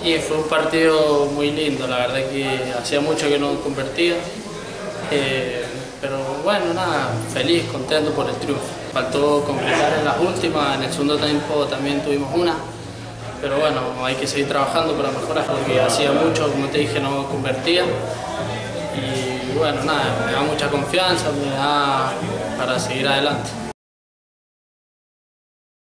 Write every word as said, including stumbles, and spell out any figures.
Y fue un partido muy lindo, la verdad que hacía mucho que no convertía. Eh, pero bueno, nada, feliz, contento por el triunfo. Faltó concretar en las últimas, en el segundo tiempo también tuvimos una. Pero bueno, hay que seguir trabajando para mejorar porque hacía mucho, como te dije, no convertía. Y bueno, nada, me da mucha confianza, me da para seguir adelante.